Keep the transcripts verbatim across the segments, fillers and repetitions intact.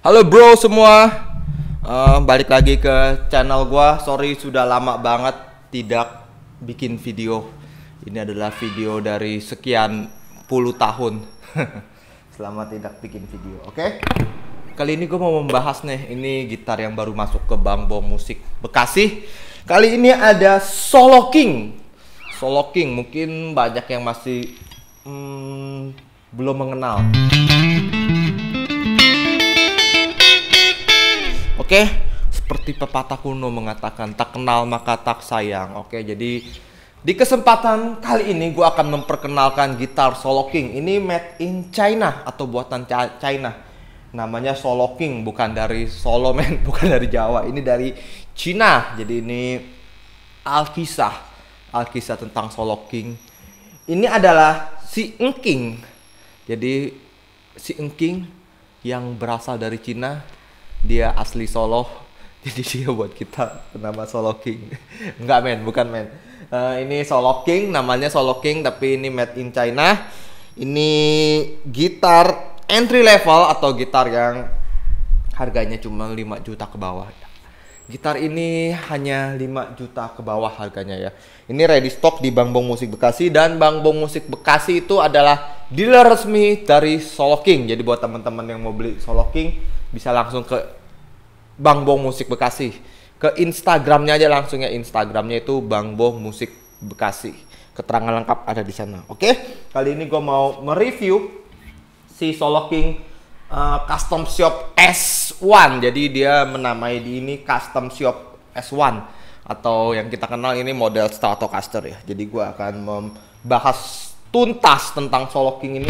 Halo bro semua, uh, balik lagi ke channel gua. Sorry sudah lama banget tidak bikin video. Ini adalah video dari sekian puluh tahun selama tidak bikin video. Oke, okay? Kali ini gue mau membahas nih, ini gitar yang baru masuk ke Bang Bom Musik Bekasi. Kali ini ada Solo King. Solo King mungkin banyak yang masih hmm, belum mengenal. Oke, seperti pepatah kuno mengatakan, tak kenal maka tak sayang. Oke, jadi di kesempatan kali ini gue akan memperkenalkan gitar Solo King. Ini made in China atau buatan China. Namanya Solo King, bukan dari Solo men, bukan dari Jawa. Ini dari Cina. Jadi ini Alkisah, Alkisah tentang Solo King. Ini adalah si Engking. Jadi si Engking yang berasal dari Cina. Dia asli Solo, jadi dia buat kita nama Solo King. Enggak men, bukan men. Uh, ini Solo King, namanya Solo King, tapi ini made in China. Ini gitar entry level atau gitar yang harganya cuma lima juta ke bawah. Gitar ini hanya lima juta ke bawah harganya ya. Ini ready stock di Bang Bom Musik Bekasi, dan Bang Bom Musik Bekasi itu adalah dealer resmi dari Solo King. Jadi buat teman-teman yang mau beli Solo King bisa langsung ke Bang Bom Musik Bekasi. Ke Instagramnya aja langsung ya. Instagramnya itu Bang Bom Musik Bekasi. Keterangan lengkap ada di sana. Oke, kali ini gue mau mereview si Solo King uh, Custom Shop S satu. Jadi dia menamai di ini Custom Shop S satu, atau yang kita kenal ini model Stratocaster ya. Jadi gue akan membahas tuntas tentang Solo King ini.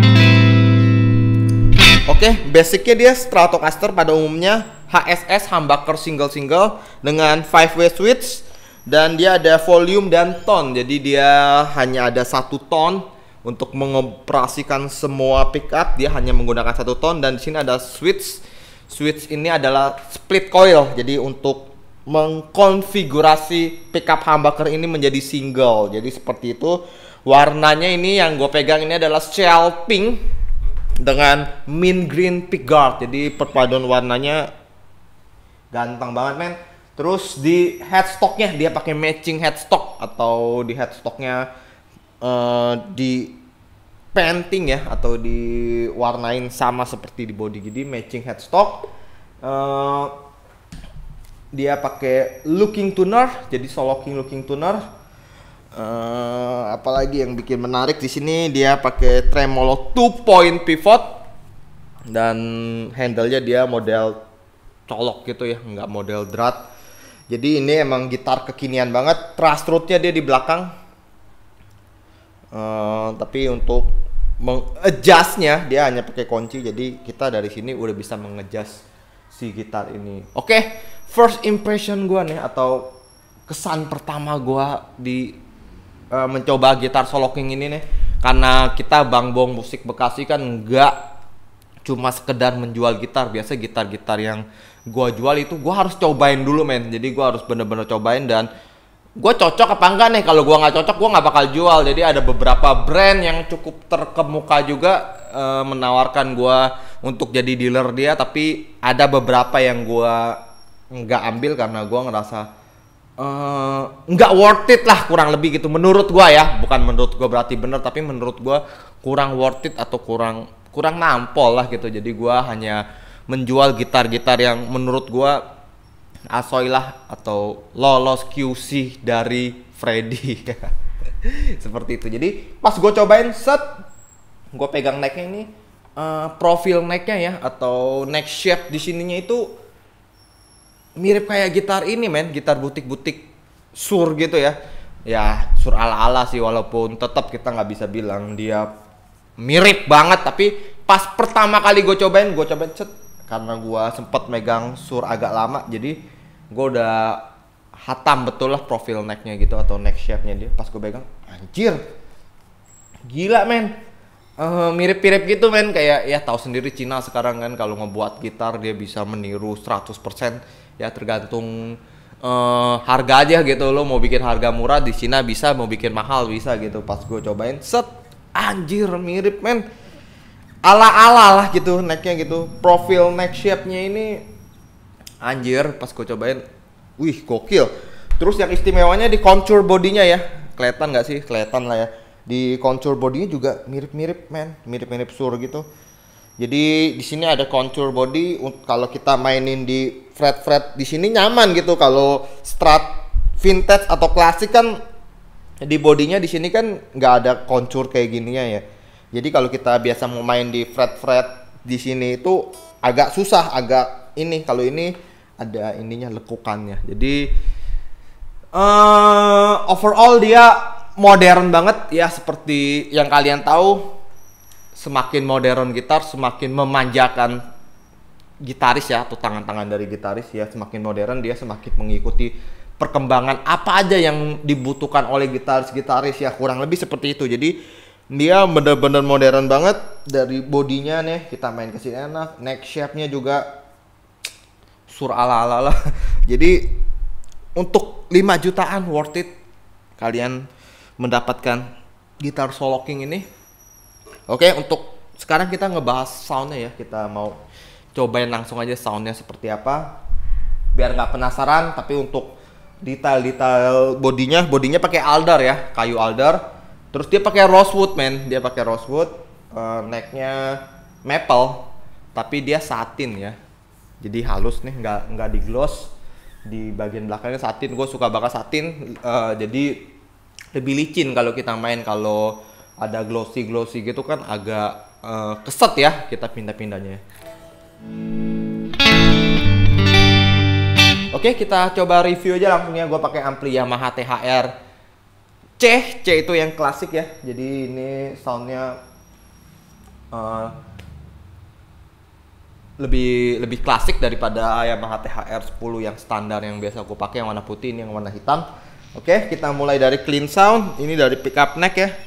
Oke, okay, basicnya dia Stratocaster pada umumnya H S S humbucker single-single dengan five way switch, dan dia ada volume dan tone. Jadi dia hanya ada satu tone untuk mengoperasikan semua pickup. Dia hanya menggunakan satu tone, dan di sini ada switch. Switch ini adalah split coil. Jadi untuk mengkonfigurasi pickup humbucker ini menjadi single. Jadi seperti itu. Warnanya ini yang gue pegang ini adalah shell pink dengan mint green pickguard. Jadi perpaduan warnanya ganteng banget men. Terus di headstocknya dia pakai matching headstock, atau di headstocknya uh, di painting ya, atau diwarnain sama seperti di body. Jadi matching headstock. Uh, dia pakai looking tuner. Jadi Solo King looking tuner. Uh, apalagi yang bikin menarik di sini, dia pakai tremolo two point pivot, dan handle-nya dia model colok gitu ya, nggak model drat. Jadi ini emang gitar kekinian banget. Truss rod-nya dia di belakang. Uh, tapi untuk meng-adjust-nya dia hanya pakai kunci. Jadi kita dari sini udah bisa meng-adjust si gitar ini. Oke, okay, first impression gua nih, atau kesan pertama gua di Uh, mencoba gitar Solo King ini nih, karena kita Bang Bom Musik Bekasi kan nggak cuma sekedar menjual gitar. Biasa gitar-gitar yang gua jual itu gua harus cobain dulu men. Jadi gua harus bener-bener cobain, dan gua cocok apa enggak nih. Kalau gua nggak cocok gua nggak bakal jual. Jadi ada beberapa brand yang cukup terkemuka juga uh, menawarkan gua untuk jadi dealer dia, tapi ada beberapa yang gua nggak ambil karena gua ngerasa Uh, nggak worth it lah, kurang lebih gitu menurut gua ya. Bukan menurut gua berarti bener, tapi menurut gua kurang worth it atau kurang kurang nampol lah gitu. Jadi gua hanya menjual gitar-gitar yang menurut gua asoy lah, atau lolos Q C dari Freddy. Seperti itu. Jadi pas gua cobain set, gua pegang necknya ini, uh, profil necknya ya, atau neck shape di sininya itu mirip kayak gitar ini men, gitar butik-butik sur gitu ya. Ya sur ala-ala sih, walaupun tetap kita nggak bisa bilang dia mirip banget. Tapi pas pertama kali gue cobain, gue cobain cet, karena gue sempet megang sur agak lama, jadi gue udah hatam betul lah profil necknya gitu, atau neck shape-nya dia. Pas gue pegang, anjir, gila men. Uh, mirip-mirip gitu men, kayak ya tahu sendiri Cina sekarang kan kalau ngebuat gitar dia bisa meniru seratus persen ya, tergantung uh, harga aja gitu. Lo mau bikin harga murah di Cina bisa, mau bikin mahal bisa gitu. Pas gue cobain set, anjir mirip men. ala-ala lah gitu necknya gitu. Profil neck shape-nya ini anjir pas gue cobain, wih gokil. Terus yang istimewanya di contour bodinya ya, kelihatan nggak sih? Kelihatan lah ya. Di contour bodinya juga mirip-mirip men, mirip-mirip Sur gitu. Jadi di sini ada contour body. Kalau kita mainin di fret-fret di sini nyaman gitu. Kalau Strat vintage atau klasik kan di bodinya di sini kan nggak ada contour kayak gininya ya. Jadi kalau kita biasa mau main di fret-fret di sini itu agak susah, agak ini. Kalau ini ada ininya lekukannya. Jadi uh, overall dia modern banget ya, seperti yang kalian tahu. Semakin modern gitar semakin memanjakan gitaris ya, atau tangan-tangan dari gitaris ya. Semakin modern dia semakin mengikuti perkembangan apa aja yang dibutuhkan oleh gitaris-gitaris ya, kurang lebih seperti itu. Jadi dia bener-bener modern banget. Dari bodinya nih kita main ke sini enak, neck shape-nya juga Sur ala-ala lah. Jadi untuk lima jutaan worth it kalian mendapatkan gitar Solo King ini. Oke, untuk sekarang kita ngebahas soundnya ya. Kita mau cobain langsung aja soundnya seperti apa, biar nggak penasaran. Tapi untuk detail-detail bodinya, bodinya pakai alder ya, kayu alder. Terus dia pakai rosewood men, dia pakai rosewood. Uh, necknya maple, tapi dia satin ya. Jadi halus nih, nggak nggak di gloss. Di bagian belakangnya satin, gue suka banget satin. Uh, jadi lebih licin kalau kita main. Kalau ada glossy glossy gitu kan agak uh, keset ya kita pindah-pindahnya. Oke, kita coba review aja langsung ya. Gue pakai ampli Yamaha T H R C, C itu yang klasik ya. Jadi ini soundnya uh, lebih lebih klasik daripada Yamaha T H R sepuluh yang standar yang biasa gue pakai, yang warna putih. Ini yang warna hitam. Oke, kita mulai dari clean sound. Ini dari pickup neck ya.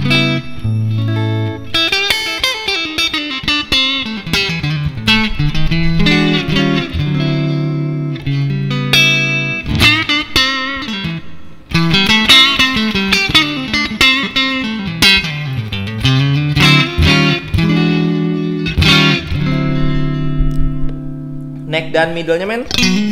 Neck dan middle-nya men.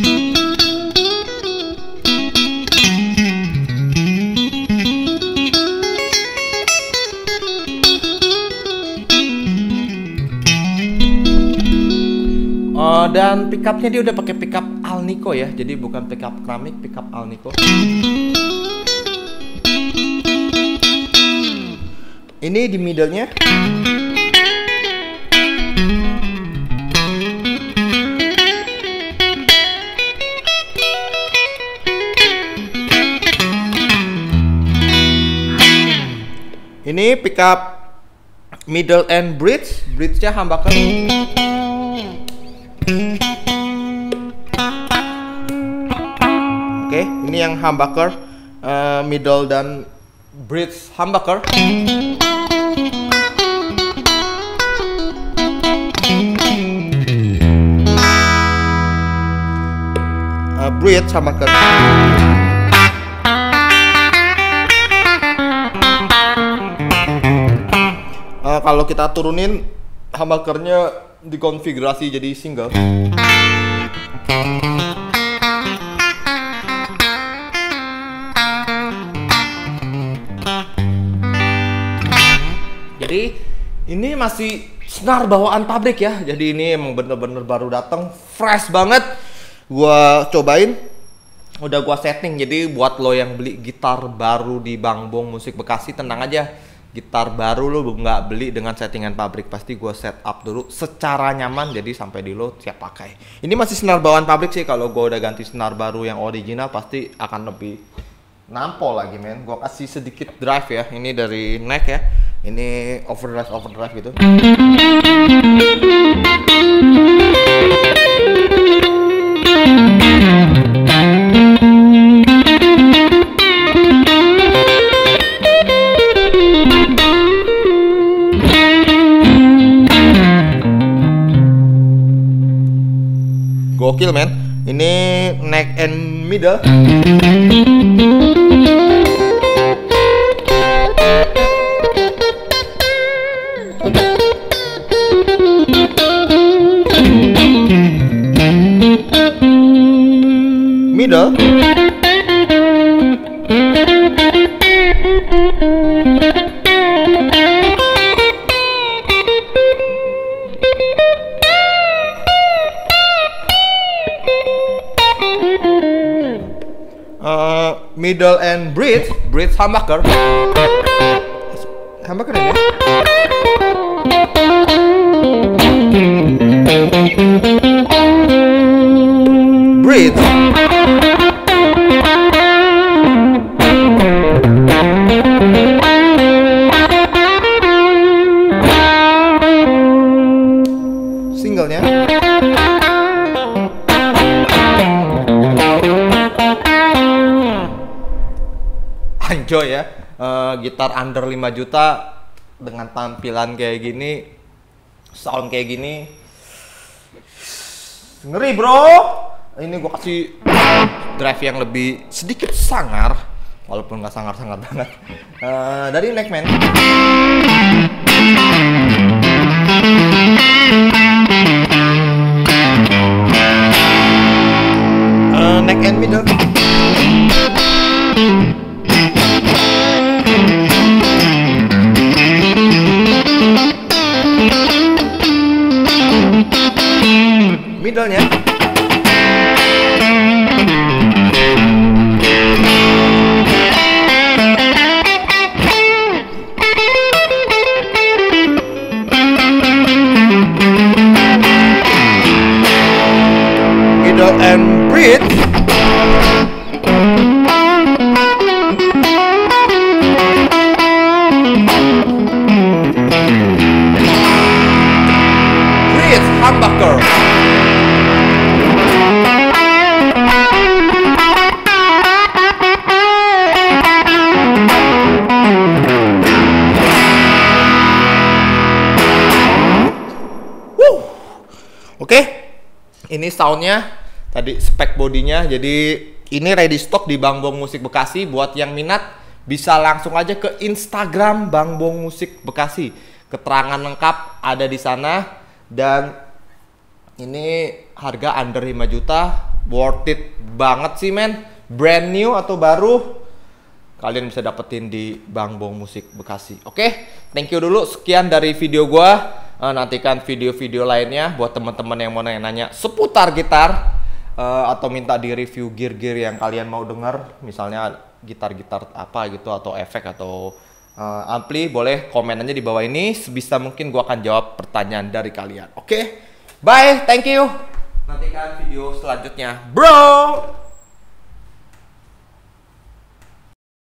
Uh, dan pickupnya dia udah pakai pickup Alnico ya, jadi bukan pickup keramik, pickup Alnico. Ini di middle-nya. Ini pickup middle and bridge, bridge-nya humbucker. Oke, ini yang humbucker, uh, middle dan bridge humbucker. Uh, bridge humbucker. Uh, kalau kita turunin humbuckernya dikonfigurasi jadi single. Jadi ini masih senar bawaan pabrik ya. Jadi ini emang bener-bener baru datang, fresh banget. Gua cobain, udah gua setting. Jadi buat lo yang beli gitar baru di Bang Bong Musik Bekasi, tenang aja. Gitar baru lo nggak beli dengan settingan pabrik, pasti gue set up dulu secara nyaman, jadi sampai di lo siap pakai. Ini masih senar bawaan pabrik sih. Kalau gue udah ganti senar baru yang original pasti akan lebih nampol lagi men. Gue kasih sedikit drive ya. Ini dari neck ya. Ini overdrive overdrive gitu. Gokil men. Ini neck and middle. middle, uh, middle and bridge, bridge humbucker, humbucker ini. Bridge, singlenya. Enjoy ya, uh, gitar under lima juta dengan tampilan kayak gini, sound kayak gini, ngeri bro. Ini gue kasih drive yang lebih sedikit sangar, walaupun nggak sangar-sangar banget. Uh, dari Neckman. Uh, neck and middle. Middle-nya. Middle and bridge. Bridge humbucker. Oke, ini soundnya, tadi spek bodinya. Jadi ini ready stock di Bang Bong Musik Bekasi. Buat yang minat bisa langsung aja ke Instagram Bang Bong Musik Bekasi. Keterangan lengkap ada di sana. Dan ini harga under lima juta, worth it banget sih men. Brand new atau baru, kalian bisa dapetin di Bang Bong Musik Bekasi. Oke, thank you dulu. Sekian dari video gua. Uh, nantikan video-video lainnya buat teman-teman yang mau nanya-nanya seputar gitar, uh, atau minta di review gear-gear yang kalian mau dengar, misalnya gitar-gitar apa gitu, atau efek atau uh, ampli, boleh komen aja di bawah ini. Sebisa mungkin gua akan jawab pertanyaan dari kalian. Oke, bye, thank you. Nantikan video selanjutnya, bro.